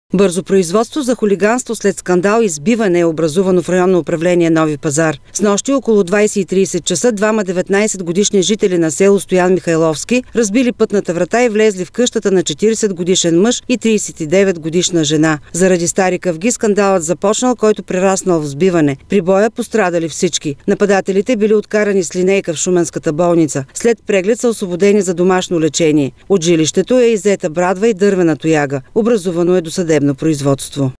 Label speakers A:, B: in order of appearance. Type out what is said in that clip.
A: Бързо производство за хулиганство след скандал и избиване е образувано в районно управление Нови пазар. Снощи около 20:30 часа двама 19-годишни жители на село Стоян Михайловски разбили пътната врата и влезли в къщата на 40-годишен мъж и 39-годишна жена. Заради стари къвги скандалът започнал, който прераснал в сбиване. При боя пострадали всички. Нападателите били откарани с линейка в Шуменската болница. След преглед са освободени за домашно лечение. От жилището е иззета брадва и дървена тояга. Образувано е досъдебно производство.